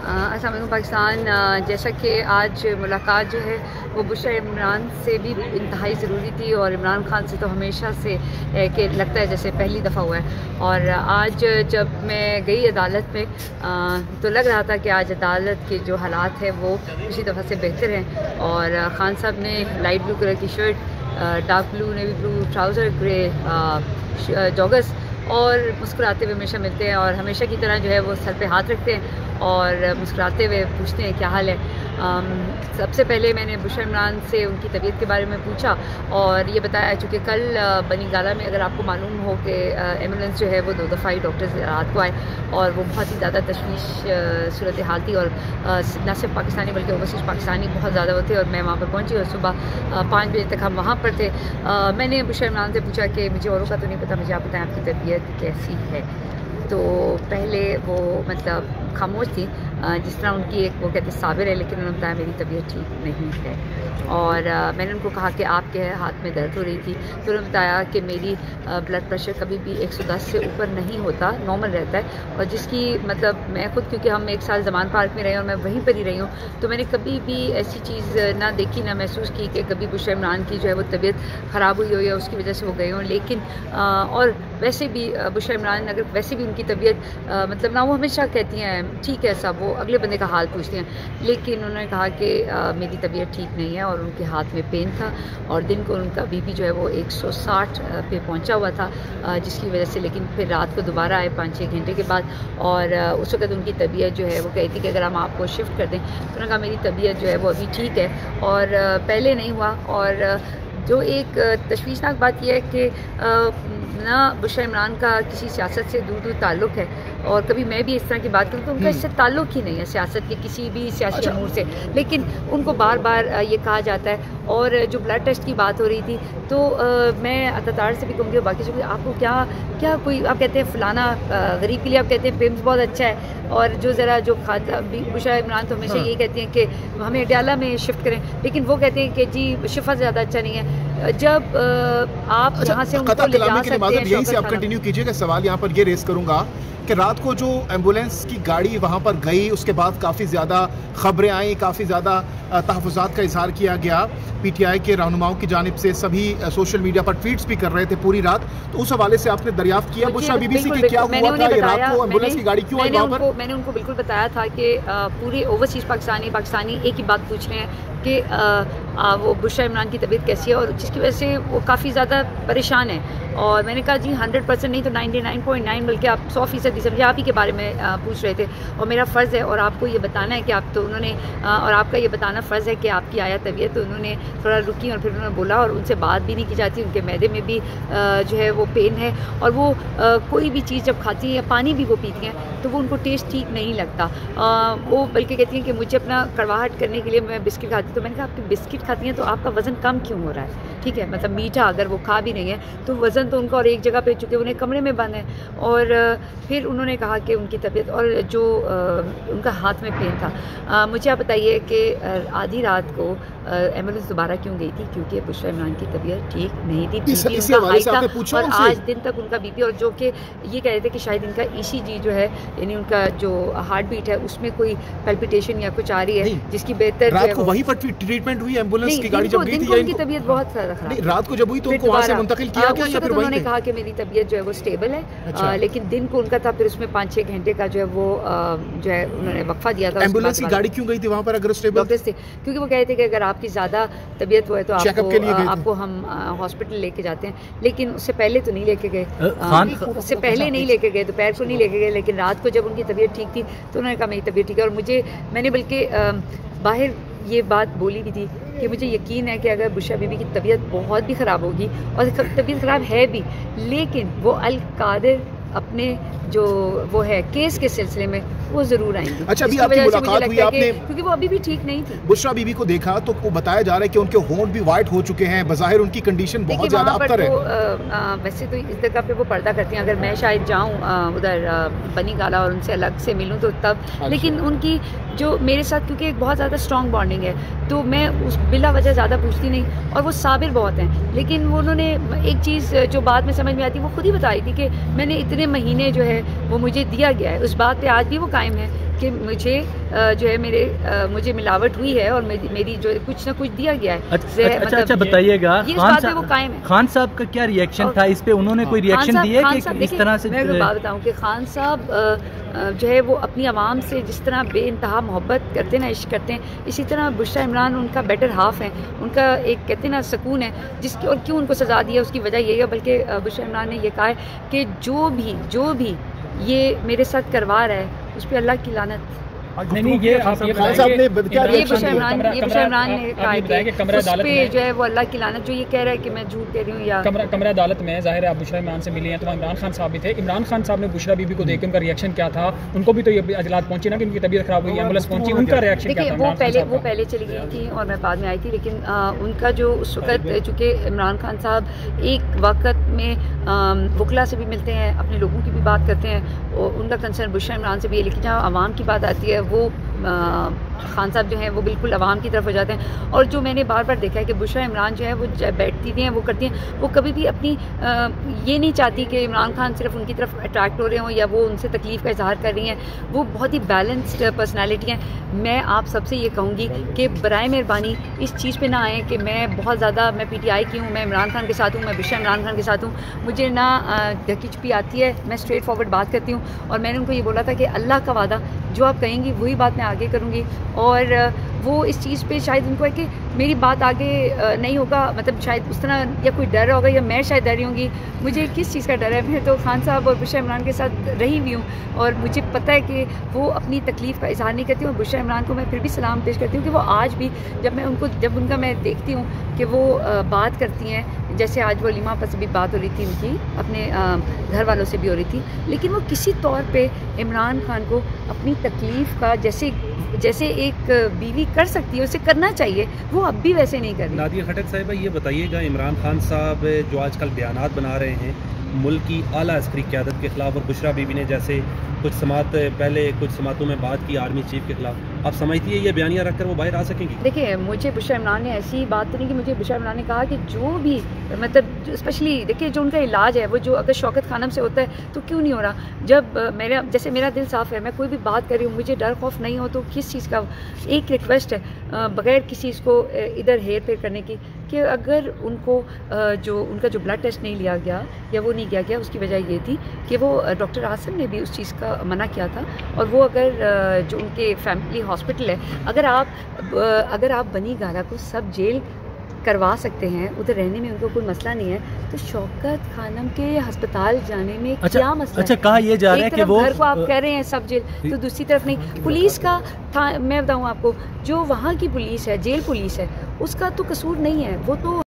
अस्सलाम वालेकुम पाकिस्तान। जैसा कि आज मुलाकात जो है वो बुशरा इमरान से भी इंतहाई ज़रूरी थी और इमरान खान से तो हमेशा से कि लगता है जैसे पहली दफ़ा हुआ है। और आज जब मैं गई अदालत में तो लग रहा था कि आज अदालत के जो हालात हैं वो उसी दफ़ा से बेहतर हैं। और खान साहब ने लाइट ब्लू कलर की shirt, dark blue, navy blue trouser, grey joggers और मुस्कुराते हुए हमेशा मिलते हैं और हमेशा की तरह जो है वो सर पे हाथ रखते हैं और मुस्कुराते हुए पूछते हैं क्या हाल है। सबसे पहले मैंने बुशरा इमरान से उनकी तबीयत के बारे में पूछा और ये बताया, चूँकि कल बनी गाला में अगर आपको मालूम हो कि एम्बुलेंस जो है वो 2 दफ़ा ही डॉक्टर्स रात को आए और वो बहुत ही ज़्यादा तशवीश सूरत हाल थी। और न सिर्फ पाकिस्तानी बल्कि ओवरसीज़ पाकिस्तानी बहुत ज़्यादा होते और मैं वहाँ पर पहुँची और सुबह 5 बजे तक हम वहाँ पर थे। मैंने बुशरा इमरान से पूछा कि मुझे औरों का तो नहीं पता, मुझे आप बताएं आपकी तबीयत कैसी है। तो पहले वो मतलब खामोश थी, जिस तरह उनकी एक वो कहते साबिर है, लेकिन उन्होंने बताया मेरी तबीयत ठीक नहीं है। और मैंने उनको कहा कि आपके हाथ में दर्द हो रही थी, तो उन्होंने बताया कि मेरी ब्लड प्रेशर कभी भी 110 से ऊपर नहीं होता, नॉर्मल रहता है। और जिसकी मतलब मैं खुद, क्योंकि हम 1 साल जमान पार्क में रहे और मैं वहीं पर ही रही हूँ, तो मैंने कभी भी ऐसी चीज़ ना देखी ना महसूस की कि कभी बुशरा इमरान की जो है वो तबीयत ख़राब हुई हो या उसकी वजह से वो गए हों। लेकिन और वैसे भी बुशरा इमरान अगर वैसे भी उनकी तबीयत मतलब ना, वो हमेशा कहती हैं ठीक है सब, वो अगले बंदे का हाल पूछती हैं, लेकिन उन्होंने कहा कि मेरी तबीयत ठीक नहीं है। और उनके हाथ में पेन था और दिन को उनका बीपी जो है वो 160 पे पहुंचा हुआ था, जिसकी वजह से लेकिन फिर रात को दोबारा आए 5-6 घंटे के बाद। और उस वक्त उनकी तबीयत जो है वो कहती कि अगर हम आपको शिफ्ट कर दें, तो उन्होंने कहा मेरी तबीयत जो है वो अभी ठीक है और पहले नहीं हुआ। और जो एक तशवीशनाक बात यह है कि ना बुशरा इमरान का किसी सियासत से दूर दूर ताल्लुक़ है और कभी मैं भी इस तरह की बात करूँ तो उनका इससे ताल्लुक़ ही नहीं है सियासत के किसी भी सियासी अमूर से, लेकिन उनको बार बार ये कहा जाता है। और जो ब्लड टेस्ट की बात हो रही थी तो मैं अतातार से भी कहूँगी और बाकी से आपको क्या कोई आप कहते हैं फ़लाना गरीब के लिए आप कहते हैं पिम्स बहुत अच्छा है, और जो ज़रा जो खाता बुशरा इमरान तो हमेशा यही कहती हैं कि हमें अडयाला में शिफ्ट करें, लेकिन वो कहते हैं कि जी शिफा ज़्यादा अच्छा नहीं है। जब आप जहाँ से उनको ले जा सकते हैं, यहीं से आप कंटिन्यू कीजिएगा। सवाल यहाँ पर ये रेस करूँगा कि रात को जो एम्बुलेंस की गाड़ी वहाँ पर गई उसके बाद काफ़ी ज़्यादा ख़बरें आई, काफ़ी ज़्यादा तहफ़्फ़ुज़ात का इजहार किया गया। PTI के रहनुमाओं की जानिब से सभी सोशल मीडिया पर ट्वीट्स भी कर रहे थे पूरी रात, तो उस हवाले से आपने दरियाफ्त किया बुशरा बीबी से कि क्या हुआ था, ये रात को एम्बुलेंस की गाड़ी क्यों आई वहाँ पर? मैंने उनको बिल्कुल बताया था कि पूरे ओवरसीज़ पाकिस्तानी एक ही बात पूछ रहे हैं कि वो बुशरा इमरान की तबीयत कैसी है, और जिसकी वजह से वो काफ़ी ज़्यादा परेशान है। और मैंने कहा जी 100% नहीं तो 99.9 बल्कि आप 100% समझे, आप ही के बारे में पूछ रहे थे और मेरा फ़र्ज़ है और आपको ये बताना है कि आप तो उन्होंने और आपका ये बताना फ़र्ज़ है कि आपकी आया तबीयत। तो उन्होंने थोड़ा रुकी और फिर उन्होंने बोला, और उनसे बात भी नहीं की जाती, उनके मैदे में भी जो है वो पेन है और वो कोई भी चीज़ जब खाती हैं या पानी भी वो पीती हैं तो वो उनको टेस्ट ठीक नहीं लगता। वो बल्कि कहती हैं कि मुझे अपना कड़वाहट करने के लिए मैं बिस्किट खाती। तो मैंने कहा आपकी बिस्किट खाती हैं तो आपका वज़न कम क्यों हो रहा है? ठीक है, मतलब मीठा अगर वो खा भी नहीं है तो वज़न तो उनका और एक जगह पे, चूँकि उन्हें कमरे में बंद है। और फिर उन्होंने कहा कि उनकी तबीयत और जो उनका हाथ में पेन था। मुझे आप बताइए कि आधी रात को एम्बुलेंस दोबारा क्यों गई थी? क्योंकि बुशरा इमरान की तबीयत ठीक नहीं थी, बीपी उनका हाई था और आज दिन तक उनका बीपी, और जो कि ये कह रहे थे कि शायद इनका ECG जो है यानी उनका जो हार्ट बीट है उसमें कोई पैल्पिटेशन या कुछ आ रही है, जिसकी बेहतर रात को वहीं पर ट्रीटमेंट हुई एम्बुलेंस की गाड़ी जब गई थी, उनकी तबीयत बहुत ज़्यादा खराब। रात को जब हुई तो उनको वहाँ से मुंतकिल किया गया या फिर उन्होंने कहा कि मेरी तबीयत जो है वो स्टेबल है, लेकिन दिन को उनका था, फिर उसमें 5-6 घंटे का जो है वो जो है उन्होंने वक्फा दिया था। एम्बुलेंस की गाड़ी क्यों गई थी वहाँ पर अगर स्टेबल? डॉक्टर्स थे, क्योंकि वो कहते थे कि अगर आपकी ज़्यादा तबीयत हुआ है तो आपको हम हॉस्पिटल लेके जाते हैं, लेकिन उससे पहले तो नहीं लेके गए, उससे पहले नहीं लेके गए, दोपहर को नहीं लेके गए, लेकिन रात को जब उनकी तबीयत ठीक थी तो उन्होंने कहा मेरी तबीयत ठीक है। और मैंने बल्कि बाहर ये बात बोली भी थी कि मुझे यकीन है कि अगर बुशरा बीबी की तबीयत बहुत भी ख़राब होगी, और तबीयत ख़राब है भी, लेकिन वो अल कादिर अपने जो वो है केस के सिलसिले में वो ज़रूर आएंगे। अच्छा, अभी आपकी मुलाकात हुई आपने, क्योंकि वो अभी भी ठीक नहीं थी। बुशरा बीबी को देखा तो वो बताया जा रहा है कि उनके होंठ भी वाइट हो चुके हैं, बज़ाहिर उनकी कंडीशन बहुत ज़्यादा अबतर है। वैसे तो इस जगह पे वो पर्दा करती हैं, अगर मैं शायद जाऊँ उधर बनी गाला और उनसे अलग से मिलूँ तो तब, लेकिन उनकी जो मेरे साथ क्योंकि एक बहुत ज़्यादा स्ट्रॉन्ग बॉन्डिंग है तो मैं उस बिला वजह ज़्यादा पूछती नहीं, और वो साबिर बहुत हैं। लेकिन वो उन्होंने एक चीज़ जो बाद में समझ में आती वो खुद ही बताई थी कि मैंने इतने महीने जो है वो मुझे दिया गया है, उस बात पे आज भी वो कायम है कि मुझे जो है मुझे मिलावट हुई है और मेरी जो कुछ ना कुछ दिया गया है। अच्छा बताइएगा, खान साहब का क्या रिएक्शन था इस पे? उन्होंने कोई रिएक्शन दिया कि इस तरह से? मैं बात बताऊँ कि खान साहब जो है वो अपनी आवाम से जिस तरह बेइंतहा मोहब्बत करते हैं ना, इश्क करते हैं, इसी तरह बुशरा इमरान उनका बेटर हाफ है, उनका एक कहते हैं ना सुकून है, जिसकी और क्यों उनको सज़ा दी है उसकी वजह यही है। बल्कि बुशरा इमरान ने यह कहा है कि जो भी ये मेरे साथ करवा रहा है उस पर अल्लाह की लानत। नहीं, ये आप ये खान साहब ने क्या बुशरा इमरान ने कहा कि उस पे जो है वो अल्लाह की लानत, जो ये कह रहा है कि मैं झूठ कह रही हूँ या कमरा अदालत में ज़ाहिर है आप बुशरा इमरान से मिली हैं, तो वहाँ इमरान खान साहब भी थे। इमरान खान साहब ने बुशरा बीबी को देखकर उनका रिएक्शन क्या था? उनको भी तो ये अजलात पहुंची ना कि उनकी तबीयत खराब हुई, एम्बुलेंस पहुंची, उनका रिएक्शन क्या था? वो पहले चली गई थी और मैं बाद में आई थी, लेकिन उनका जो उस वक्त, चूँकि इमरान खान साहब एक वक्त में वकला से भी मिलते हैं, अपने लोगों की भी बात करते हैं और उनका कंसर्न बुशरा इमरान से भी है, लेकिन जहाँ आवाम की बात आती है वो खान साहब जो हैं वो बिल्कुल आवाम की तरफ हो जाते हैं। और जो मैंने बार बार देखा है कि बुशरा इमरान जो है वो बैठती हैं, वो करती हैं, वो कभी भी अपनी ये नहीं चाहती कि इमरान खान सिर्फ उनकी तरफ अट्रैक्ट हो रहे हों या वो उनसे तकलीफ़ का इजहार कर रही हैं। वो बहुत ही बैलेंस्ड पर्सनैलिटी हैं। मैं आप सबसे ये कहूँगी कि बराए मेहरबानी इस चीज़ पर ना आएँ कि मैं बहुत ज़्यादा मैं PTI की हूँ, मैं इमरान खान के साथ हूँ, मैं बुशरा इमरान खान के साथ हूँ। मुझे ना ढकी आती है, मैं स्ट्रेट फॉरवर्ड बात करती हूँ और मैंने उनको ये बोला था कि अल्लाह का वादा जो आप कहेंगी वही बात मैं आगे करूँगी। और वो इस चीज़ पे शायद उनको है कि मेरी बात आगे नहीं होगा, मतलब शायद उस तरह या कोई डर होगा या मैं शायद डरी होंगी। मुझे किस चीज़ का डर है? मैं तो खान साहब और बुशरा इमरान के साथ रही हुई हूँ और मुझे पता है कि वो अपनी तकलीफ़ का इजहार नहीं करती हूँ। बुशरा इमरान को मैं फिर भी सलाम पेश करती हूँ कि वो आज भी जब उनका मैं देखती हूँ कि वो बात करती हैं, जैसे आज वलीमा पर भी बात हो रही थी उनकी, अपने घर वालों से भी हो रही थी, लेकिन वो किसी तौर पे इमरान खान को अपनी तकलीफ़ का जैसे एक बीवी कर सकती है उसे करना चाहिए, वो अब भी वैसे नहीं कर रही। नादिया खटक साहिबा, ये बताइएगा, इमरान खान साहब जो आजकल बयानात बना रहे हैं मुल्क की आला अस्करी क़यादत के ख़िलाफ़, और बुशरा बीबी ने जैसे कुछ समातों में बात की आर्मी चीफ के ख़िलाफ़, आप समझती है ये बयानियाँ रखकर वो बाहर आ सकेंगी? देखिए, मुझे बुशरा इमरान ने ऐसी बात तो नहीं की। मुझे बुशरा इमरान ने कहा कि जो भी मतलब स्पेशली देखिए जो उनका इलाज है वो जो अगर शौकत खानम से होता है तो क्यों नहीं हो रहा? जब मेरा दिल साफ़ है, मैं कोई भी बात कर रही हूँ, मुझे डर खौफ नहीं हो, तो किस चीज़ का? एक रिक्वेस्ट है बग़ैर किसी इसको इधर हेर फेर करने की, कि अगर उनको उनका जो ब्लड टेस्ट नहीं लिया गया या वो नहीं किया गया, उसकी वजह ये थी कि वो डॉक्टर आसिम ने भी उस चीज़ का मना किया था। और वो अगर जो उनके फैमिली हॉस्पिटल है, अगर आप बनी गाला को सब जेल करवा सकते हैं, उधर रहने में उनको कोई मसला नहीं है, तो शौकत खानम के अस्पताल जाने में क्या मसला? अच्छा, कहा यह जा रहा है कि वो घर को आप कह रहे हैं सब जेल, तो दूसरी तरफ नहीं। पुलिस का मैं बताऊं आपको, जो वहाँ की पुलिस है, जेल पुलिस है, उसका तो कसूर नहीं है, वो तो